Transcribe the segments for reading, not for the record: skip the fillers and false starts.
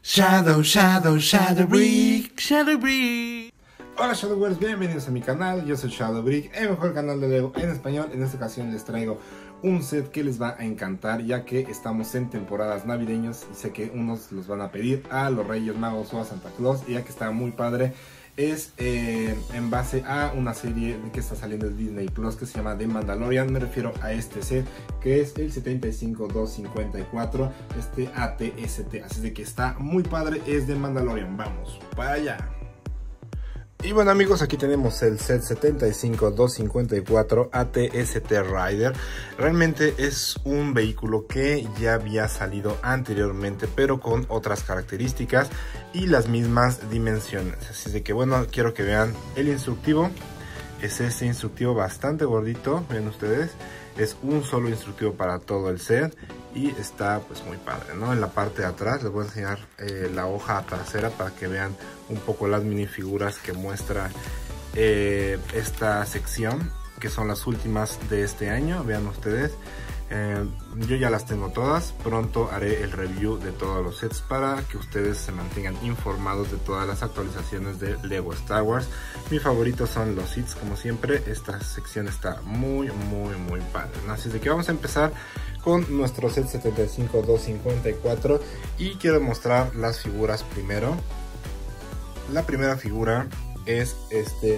Shadowbrick. Hola Shadowverse, bienvenidos a mi canal, yo soy Shadowbrick, el mejor canal de Lego en español. En esta ocasión les traigo un set que les va a encantar, ya que estamos en temporadas navideñas y sé que unos los van a pedir a los Reyes Magos o a Santa Claus, y ya que está muy padre. Es en base a una serie que está saliendo de Disney Plus que se llama The Mandalorian. Me refiero a este set que es el 75254, este ATST, así de que está muy padre, es de Mandalorian. Vamos para allá. Y bueno amigos, aquí tenemos el set 75254 ATST Rider. Realmente es un vehículo que ya había salido anteriormente, pero con otras características y las mismas dimensiones. Así de que bueno, quiero que vean el instructivo. Es este instructivo bastante gordito, ven ustedes. Es un solo instructivo para todo el set y está pues muy padre, ¿no? En la parte de atrás les voy a enseñar la hoja trasera para que vean un poco las minifiguras que muestra esta sección, que son las últimas de este año. Vean ustedes, yo ya las tengo todas. Pronto haré el review de todos los sets para que ustedes se mantengan informados de todas las actualizaciones de Lego Star Wars. Mis favoritos son los sets, como siempre. Esta sección está muy padre, ¿no? Así de que vamos a empezar con nuestro set 75254 y quiero mostrar las figuras primero. La primera figura es este,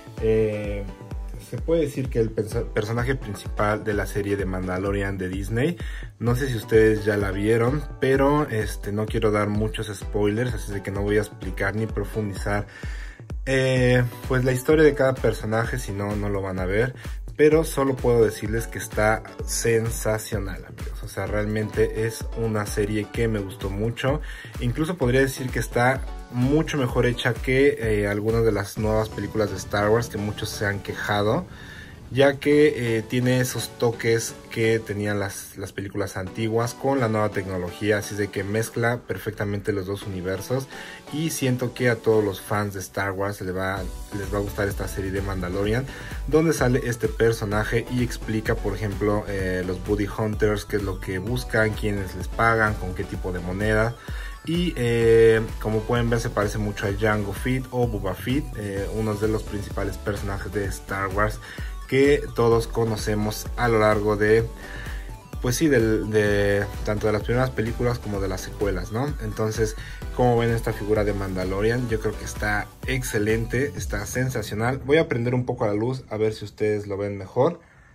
se puede decir que el personaje principal de la serie de Mandalorian de Disney. No sé si ustedes ya la vieron, pero no quiero dar muchos spoilers, así de que no voy a explicar ni profundizar pues la historia de cada personaje, si no, no lo van a ver. Pero solo puedo decirles que está sensacional, amigos. O sea, realmente es una serie que me gustó mucho. Incluso podría decir que está mucho mejor hecha que algunas de las nuevas películas de Star Wars, que muchos se han quejado, ya que tiene esos toques que tenían las películas antiguas con la nueva tecnología, así de que mezcla perfectamente los dos universos, y siento que a todos los fans de Star Wars les va a gustar esta serie de Mandalorian, donde sale este personaje y explica, por ejemplo, los Bounty Hunters, qué es lo que buscan, quiénes les pagan, con qué tipo de moneda. Y como pueden ver, se parece mucho a Jango Fett o Boba Fett, uno de los principales personajes de Star Wars que todos conocemos a lo largo de, pues sí, de tanto de las primeras películas como de las secuelas, ¿no? Entonces, como ven esta figura de Mandalorian, yo creo que está excelente, está sensacional. Voy a prender un poco la luz a ver si ustedes lo ven mejor.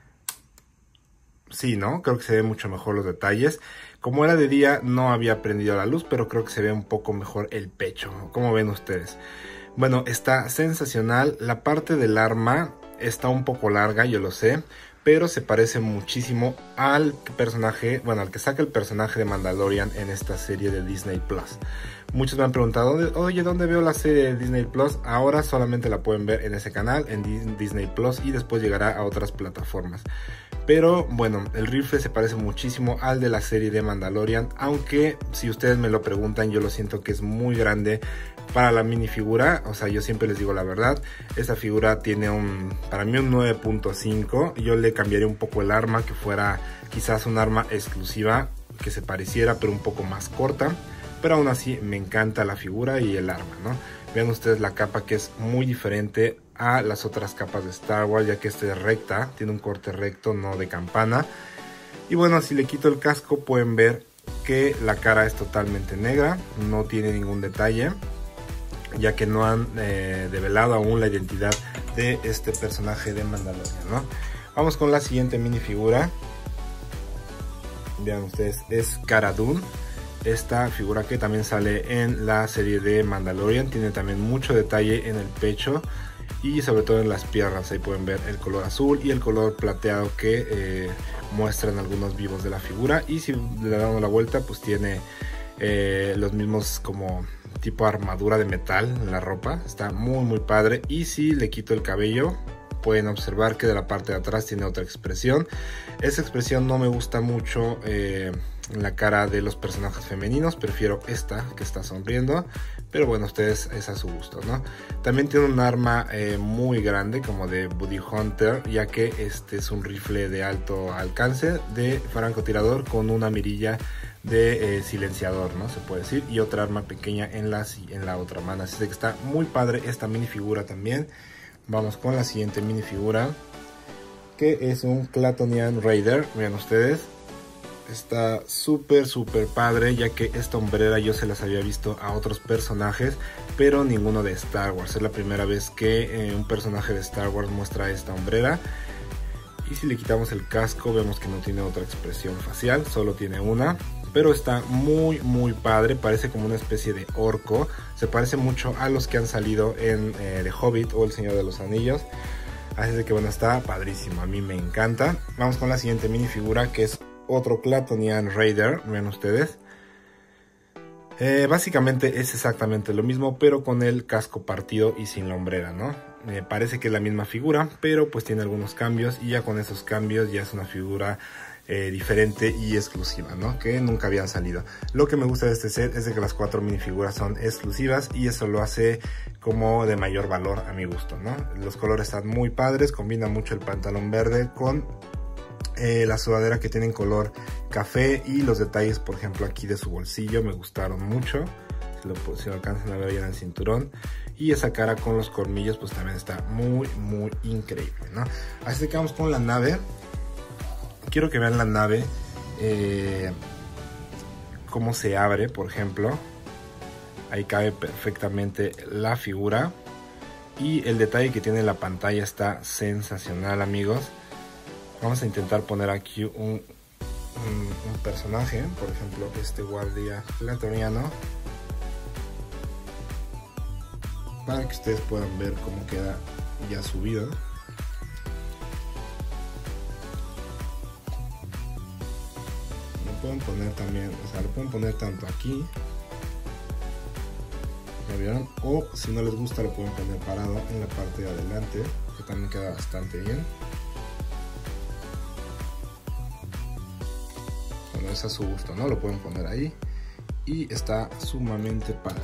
Sí, ¿no? Creo que se ven mucho mejor los detalles. Como era de día, no había prendido la luz, pero creo que se ve un poco mejor el pecho. ¿Cómo ven ustedes? Bueno, está sensacional. La parte del arma está un poco larga, yo lo sé, pero se parece muchísimo al personaje, bueno, al que saca el personaje de Mandalorian en esta serie de Disney Plus. Muchos me han preguntado, oye, ¿dónde veo la serie de Disney Plus? Ahora solamente la pueden ver en ese canal, en Disney Plus, y después llegará a otras plataformas. Pero bueno, el rifle se parece muchísimo al de la serie de Mandalorian, aunque si ustedes me lo preguntan, yo lo siento que es muy grande para la minifigura. O sea, yo siempre les digo la verdad, esta figura tiene para mí un 9.5. Yo le cambiaría un poco el arma, que fuera quizás un arma exclusiva, que se pareciera pero un poco más corta. Pero aún así me encanta la figura y el arma, ¿no? Vean ustedes la capa, que es muy diferente a las otras capas de Star Wars, ya que este es recta, tiene un corte recto, no de campana. Y bueno, si le quito el casco pueden ver que la cara es totalmente negra, no tiene ningún detalle, ya que no han develado aún la identidad de este personaje de Mandalorian, ¿no? Vamos con la siguiente minifigura. Vean ustedes, es Cara Dune. Esta figura que también sale en la serie de Mandalorian, tiene también mucho detalle en el pecho y sobre todo en las piernas. Ahí pueden ver el color azul y el color plateado que muestran algunos vivos de la figura. Y si le damos la vuelta, pues tiene los mismos como tipo armadura de metal en la ropa. Está muy padre. Y si le quito el cabello, pueden observar que de la parte de atrás tiene otra expresión. Esa expresión no me gusta mucho en la cara de los personajes femeninos, prefiero esta que está sonriendo, pero bueno, ustedes es a su gusto, ¿no? También tiene un arma muy grande, como de Bounty Hunter, ya que este es un rifle de alto alcance de francotirador con una mirilla de silenciador, ¿no? Se puede decir, y otra arma pequeña en la otra mano, así que está muy padre esta minifigura también. Vamos con la siguiente minifigura, que es un Klatonian Raider. Vean ustedes, está súper padre, ya que esta hombrera yo se las había visto a otros personajes, pero ninguno de Star Wars. Es la primera vez que un personaje de Star Wars muestra esta hombrera. Y si le quitamos el casco, vemos que no tiene otra expresión facial, solo tiene una. Pero está muy padre, parece como una especie de orco. Se parece mucho a los que han salido en The Hobbit o El Señor de los Anillos. Así de que bueno, está padrísimo, a mí me encanta. Vamos con la siguiente minifigura, que es otro Klatonian Raider, vean ustedes. Básicamente es exactamente lo mismo, pero con el casco partido y sin la hombrera, ¿no? Parece que es la misma figura, pero pues tiene algunos cambios, y ya con esos cambios ya es una figura diferente y exclusiva, ¿no? Que nunca habían salido. Lo que me gusta de este set es de que las 4 minifiguras son exclusivas, y eso lo hace como de mayor valor a mi gusto, ¿no? Los colores están muy padres, combina mucho el pantalón verde con la sudadera que tiene en color café, y los detalles, por ejemplo, aquí de su bolsillo me gustaron mucho. Si lo alcanzan a ver ya en el cinturón, y esa cara con los colmillos pues también está muy increíble, ¿no? Así que vamos con la nave. Quiero que vean la nave, cómo se abre, por ejemplo. Ahí cabe perfectamente la figura, y el detalle que tiene la pantalla está sensacional, amigos. Vamos a intentar poner aquí un personaje, por ejemplo este guardia klatoniano, para que ustedes puedan ver cómo queda ya subido. Lo pueden poner también, o sea, lo pueden poner tanto aquí, ¿ya vieron? O si no les gusta lo pueden poner parado en la parte de adelante, que también queda bastante bien. Bueno, es a su gusto, ¿no? Lo pueden poner ahí y está sumamente padre.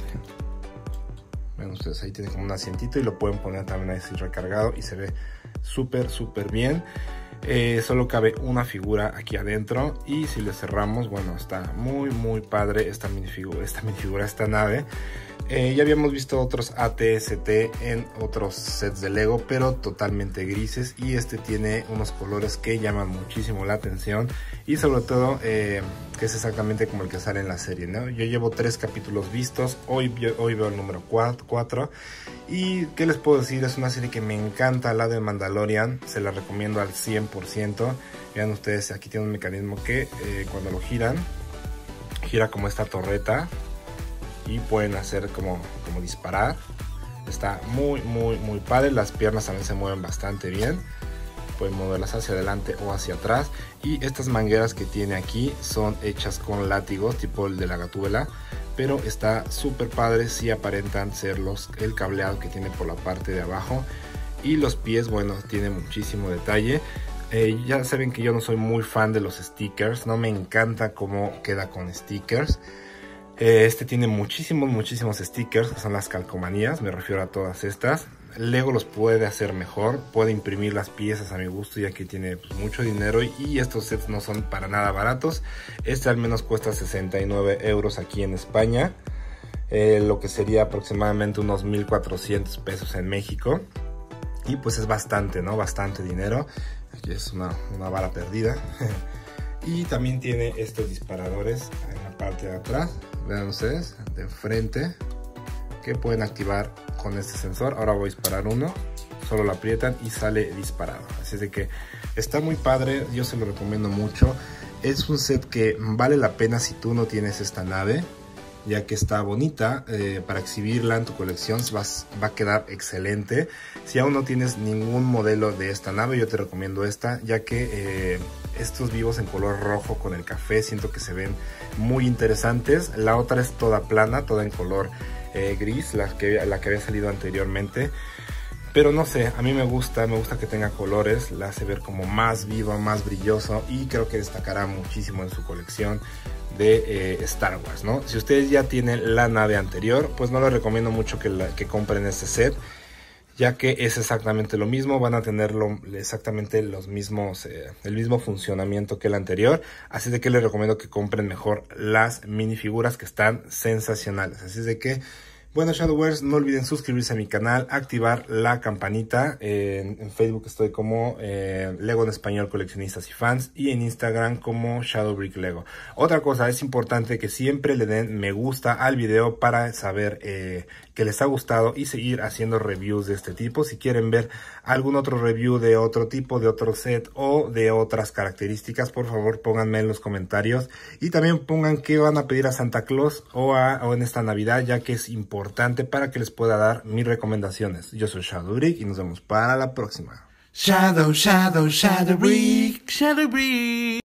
Ven ustedes, ahí tiene como un asientito, y lo pueden poner también así recargado, y se ve súper bien. Solo cabe una figura aquí adentro, y si le cerramos, bueno, está muy padre esta minifigura, esta nave. Ya habíamos visto otros AT-ST en otros sets de Lego, pero totalmente grises, y este tiene unos colores que llaman muchísimo la atención, y sobre todo que es exactamente como el que sale en la serie, ¿no? Yo llevo 3 capítulos vistos, hoy veo el número 4, y ¿qué les puedo decir? Es una serie que me encanta, la de Mandalorian, se la recomiendo al 100%. Vean ustedes, aquí tiene un mecanismo que cuando lo gira como esta torreta, y pueden hacer como disparar. Está muy padre. Las piernas también se mueven bastante bien, pueden moverlas hacia adelante o hacia atrás, y estas mangueras que tiene aquí son hechas con látigos tipo el de la Gatúbela, pero está súper padre. Sí aparentan ser el cableado que tiene por la parte de abajo, y los pies, bueno, tiene muchísimo detalle. Ya saben que yo no soy muy fan de los stickers, no me encanta cómo queda con stickers. Este tiene muchísimos stickers, que son las calcomanías, me refiero a todas estas. Lego los puede hacer mejor, puede imprimir las piezas a mi gusto, ya que tiene pues, mucho dinero, y estos sets no son para nada baratos. Este al menos cuesta 69 euros aquí en España, lo que sería aproximadamente unos 1,400 pesos en México. Y pues es bastante, ¿no? Bastante dinero. Aquí es una bala perdida. Y también tiene estos disparadores en la parte de atrás, vean ustedes, de frente, que pueden activar con este sensor. Ahora voy a disparar uno, solo lo aprietan y sale disparado. Así de que está muy padre, yo se lo recomiendo mucho. Es un set que vale la pena si tú no tienes esta nave, ya que está bonita, para exhibirla en tu colección va a quedar excelente. Si aún no tienes ningún modelo de esta nave, yo te recomiendo esta, ya que estos vivos en color rojo con el café siento que se ven muy interesantes. La otra es toda plana, toda en color gris, la que había salido anteriormente. Pero no sé, a mí me gusta que tenga colores, la hace ver como más vivo, más brilloso, y creo que destacará muchísimo en su colección de Star Wars, ¿no? Si ustedes ya tienen la nave anterior, pues no les recomiendo mucho que compren este set, ya que es exactamente lo mismo, van a tener exactamente los mismos, el mismo funcionamiento que el anterior, así de que les recomiendo que compren mejor las minifiguras, que están sensacionales. Así de que, bueno, Shadowverse, no olviden suscribirse a mi canal, activar la campanita. En Facebook estoy como Lego en Español Coleccionistas y Fans, y en Instagram como Shadowbrick Lego. Otra cosa, es importante que siempre le den me gusta al video para saber que les ha gustado y seguir haciendo reviews de este tipo. Si quieren ver algún otro review de otro tipo, de otro set o de otras características, por favor pónganme en los comentarios, y también pongan qué van a pedir a Santa Claus o en esta Navidad, ya que es importante para que les pueda dar mis recomendaciones. Yo soy Shadowbrick y nos vemos para la próxima. Shadowbrick.